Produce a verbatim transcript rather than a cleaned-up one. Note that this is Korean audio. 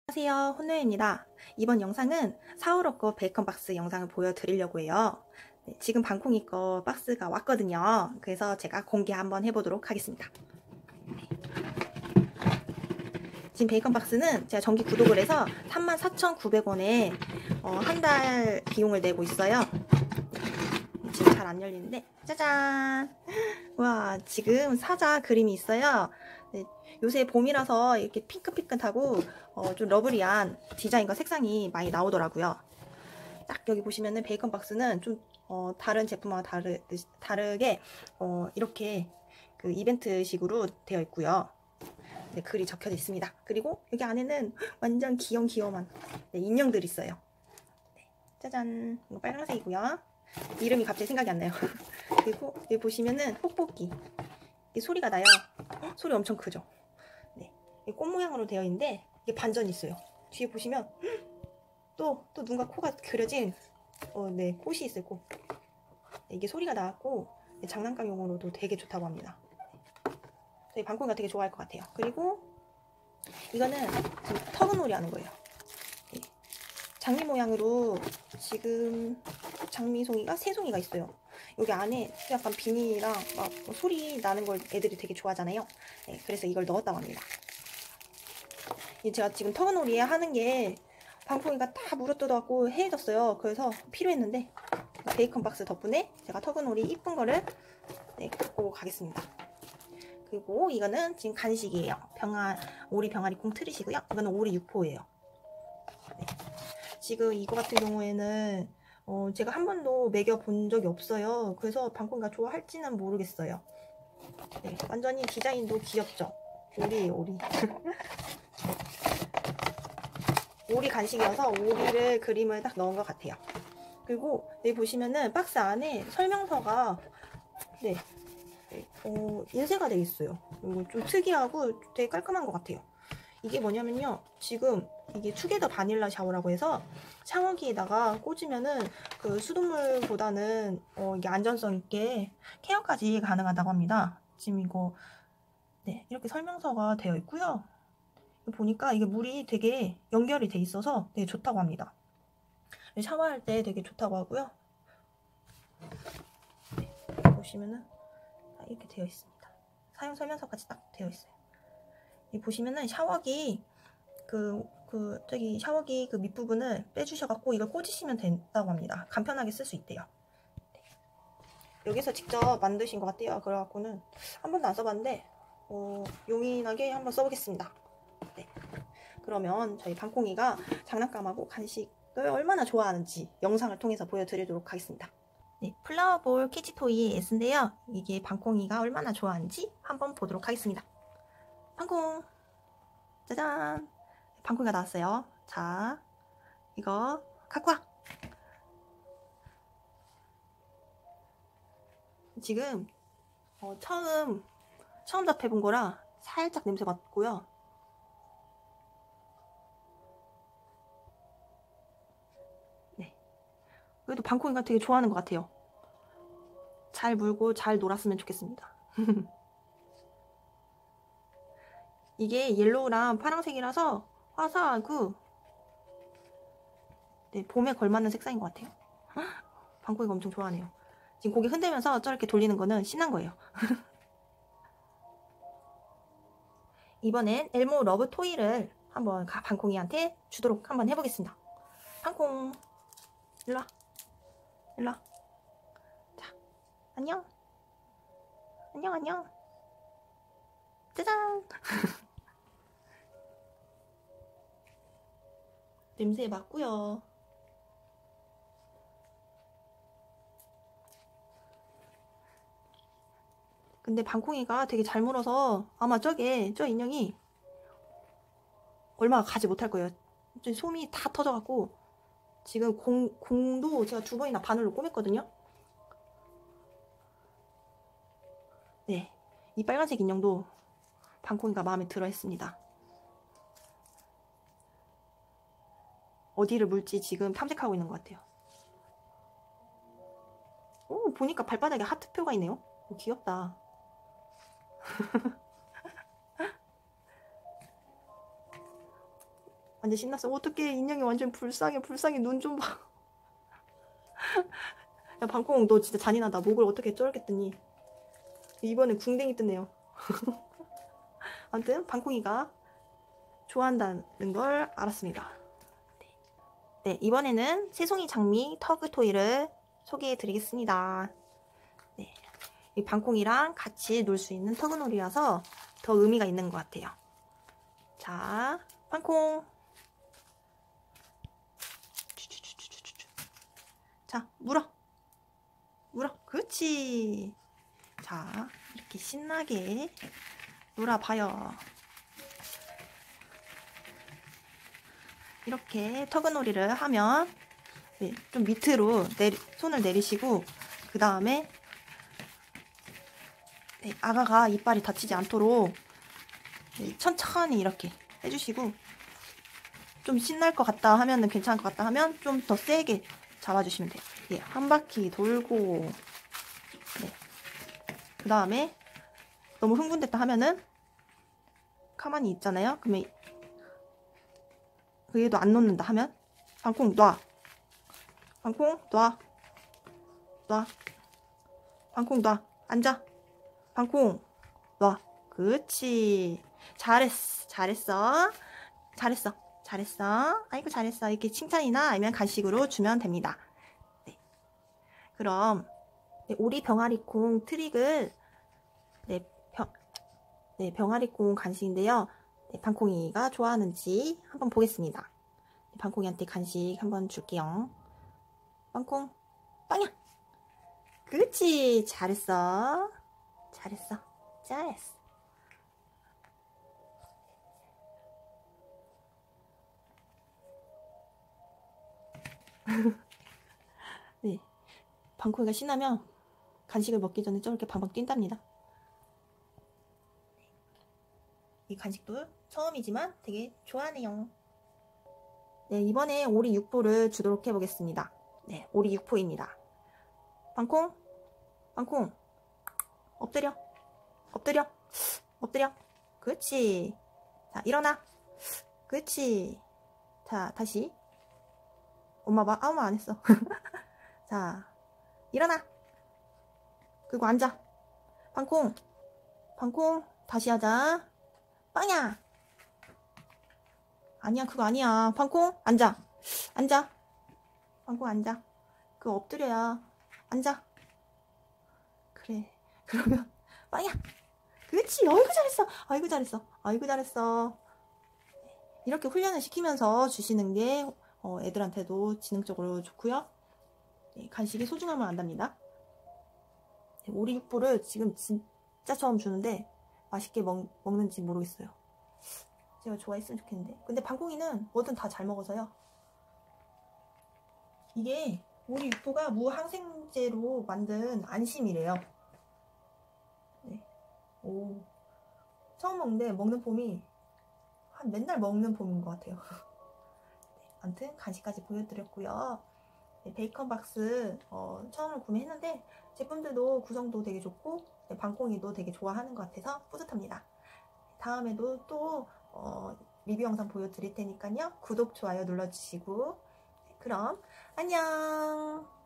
안녕하세요, 혼노예입니다. 이번 영상은 사오러 거 베이컨 박스 영상을 보여드리려고 해요. 네, 지금 방콩이 거 박스가 왔거든요. 그래서 제가 공개 한번 해보도록 하겠습니다. 네. 지금 베이컨 박스는 제가 정기 구독을 해서 삼만 사천구백 원에 어, 한 달 비용을 내고 있어요. 네, 지금 잘 안 열리는데 짜잔! 와, 지금 사자 그림이 있어요. 네, 요새 봄이라서 이렇게 핑크핑크하고 어, 좀 러블리한 디자인과 색상이 많이 나오더라고요. 딱 여기 보시면은 베이컨 박스는 좀 어, 다른 제품과 다르, 다르게 어, 이렇게 그 이벤트식으로 되어 있고요. 네, 글이 적혀져 있습니다. 그리고 여기 안에는 완전 귀염귀염한 네, 인형들이 있어요. 네, 짜잔! 이거 빨간색이고요. 이름이 갑자기 생각이 안 나요. 그리고 여기 보시면은 뽁뽁이 이 소리가 나요. 소리 엄청 크죠. 네, 꽃 모양으로 되어 있는데 이게 반전이 있어요. 뒤에 보시면 또 또 눈과 코가 그려진 어, 네, 꽃이 있어요. 꽃. 네, 이게 소리가 나고 네, 장난감용으로도 되게 좋다고 합니다. 저희 방콩이가 되게 좋아할 것 같아요. 그리고 이거는 터그놀이 하는 거예요. 네, 장미 모양으로 지금 장미송이가 세 송이가 있어요. 여기 안에 약간 비닐이랑 막 소리 나는 걸 애들이 되게 좋아하잖아요. 네, 그래서 이걸 넣었다고 합니다. 제가 지금 터그놀이에 하는 게 방콩이가 다 물어뜯어갖고 해졌어요. 그래서 필요했는데 베이컨 박스 덕분에 제가 터그놀이 이쁜 거를 네, 갖고 가겠습니다. 그리고 이거는 지금 간식이에요. 병아, 오리 병아리 콩 틀이시고요. 이거는 오리 육포예요. 네. 지금 이거 같은 경우에는 어, 제가 한 번도 먹여본 적이 없어요. 그래서 방콩이가 좋아할지는 모르겠어요. 네, 완전히 디자인도 귀엽죠? 오리예요, 오리. 오리 간식이어서 오리를 그림을 딱 넣은 것 같아요. 그리고 여기 보시면은 박스 안에 설명서가 네, 어, 인쇄가 되어 있어요. 이거 좀 특이하고 되게 깔끔한 것 같아요. 이게 뭐냐면요, 지금 이게 투게더 바닐라 샤워라고 해서 샤워기에다가 꽂으면은 그 수돗물보다는 어, 이게 안전성 있게 케어까지 가능하다고 합니다. 지금 이거 네, 이렇게 설명서가 되어 있고요. 보니까 이게 물이 되게 연결이 돼 있어서 되게 좋다고 합니다. 샤워할 때 되게 좋다고 하고요. 네, 보시면은 이렇게 되어 있습니다. 사용 설명서까지 딱 되어 있어요. 여기 보시면은 샤워기 그, 그 저기 샤워기 그 밑부분을 빼주셔갖고 이걸 꽂으시면 된다고 합니다. 간편하게 쓸 수 있대요. 네. 여기서 직접 만드신 것 같아요. 그래갖고는 한 번도 안 써봤는데 어, 용이하게 한번 써보겠습니다. 네. 그러면 저희 방콩이가 장난감하고 간식을 얼마나 좋아하는지 영상을 통해서 보여드리도록 하겠습니다. 네, 플라워볼 키즈토이 S인데요. 이게 방콩이가 얼마나 좋아하는지 한번 보도록 하겠습니다. 방콩! 짜잔! 방콩이가 나왔어요. 자, 이거 갖고 와! 지금 어, 처음 처음 접해본 거라 살짝 냄새가 맡고요. 네, 그래도 방콩이가 되게 좋아하는 것 같아요. 잘 물고 잘 놀았으면 좋겠습니다. 이게 옐로우랑 파란색이라서 화사하고 네, 봄에 걸맞는 색상인 것 같아요. 방콩이가 엄청 좋아하네요. 지금 고개 흔들면서 저렇게 돌리는 거는 신난 거예요. 이번엔 엘모 러브 토이를 한번 방콩이한테 주도록 한번 해보겠습니다. 방콩 일로와, 일로와. 자, 안녕, 안녕, 안녕. 짜잔. 냄새 맡고요. 근데 방콩이가 되게 잘 물어서 아마 저게 저 인형이 얼마 가지 못할 거예요. 솜이 다 터져갖고 지금 공, 공도 제가 두 번이나 바늘로 꼬맸거든요. 네, 이 빨간색 인형도 방콩이가 마음에 들어 했습니다. 어디를 물지 지금 탐색하고 있는 것 같아요. 오, 보니까 발바닥에 하트표가 있네요. 오, 귀엽다. 완전 신났어. 어떡해, 인형이 완전 불쌍해, 불쌍해. 눈 좀 봐. 야, 방콩, 너 진짜 잔인하다. 목을 어떻게 쫄겠더니. 이번에 궁뎅이 뜯네요. 아무튼, 방콩이가 좋아한다는 걸 알았습니다. 네, 네, 이번에는 새송이 장미 터그 토이를 소개해 드리겠습니다. 네, 이 방콩이랑 같이 놀 수 있는 터그놀이라서 더 의미가 있는 것 같아요. 자, 방콩. 자, 물어. 물어. 그렇지. 자, 이렇게 신나게 놀아봐요. 이렇게 터그놀이를 하면 네, 좀 밑으로 내리, 손을 내리시고 그 다음에 네, 아가가 이빨이 다치지 않도록 네, 천천히 이렇게 해주시고 좀 신날 것 같다 하면은 괜찮을 것 같다 하면 좀 더 세게 잡아주시면 돼요. 예, 한 바퀴 돌고 네. 그 다음에 너무 흥분됐다 하면은 가만히 있잖아요. 그러면 그게도 안 놓는다 하면 방콩 놔. 방콩 놔. 놔. 방콩 놔. 앉아. 방콩 놔. 그렇지. 잘했어. 잘했어. 잘했어. 잘했어. 아이고 잘했어. 이렇게 칭찬이나 아니면 간식으로 주면 됩니다. 네. 그럼 네, 오리 병아리콩 트릭을 네, 병, 네, 병아리콩 간식인데요. 네, 방콩이가 좋아하는지 한번 보겠습니다. 네, 방콩이한테 간식 한번 줄게요. 방콩 빵야. 그렇지. 잘했어. 잘했어. 잘했어. 네, 방콩이가 신나면 간식을 먹기 전에 저렇게 방방 뛴답니다. 이 간식도 처음이지만 되게 좋아하네요. 네, 이번에 오리 육포를 주도록 해보겠습니다. 네, 오리 육포입니다. 방콩, 방콩, 엎드려, 엎드려, 엎드려. 그렇지. 자, 일어나. 그렇지. 자, 다시. 엄마 막 아무 말 안 했어. 자, 일어나. 그리고 앉아. 방콩, 방콩, 다시 하자. 빵야. 아니야, 그거 아니야. 방콩, 앉아. 앉아. 방콩 앉아. 그거 엎드려야. 앉아. 그래. 그러면 빵야. 그렇지. 어이구 잘했어. 아이고 잘했어. 아이고 잘했어. 이렇게 훈련을 시키면서 주시는 게 어, 애들한테도 지능적으로 좋고요. 네, 간식의 소중함을 안답니다. 네, 오리 육포를 지금 진짜 처음 주는데 맛있게 먹, 먹는지 모르겠어요. 제가 좋아했으면 좋겠는데. 근데 방콩이는 뭐든 다 잘 먹어서요. 이게 오리 육포가 무항생제로 만든 안심이래요. 네. 오. 처음 먹는데 먹는 폼이 한 맨날 먹는 폼인 것 같아요. 네, 아무튼 간식까지 보여드렸고요. 네, 베이컨 박스 어, 처음으로 구매했는데 제품들도 구성도 되게 좋고 네, 방콩이도 되게 좋아하는 것 같아서 뿌듯합니다. 다음에도 또 어, 리뷰 영상 보여드릴 테니까요. 구독, 좋아요 눌러주시고 네, 그럼 안녕.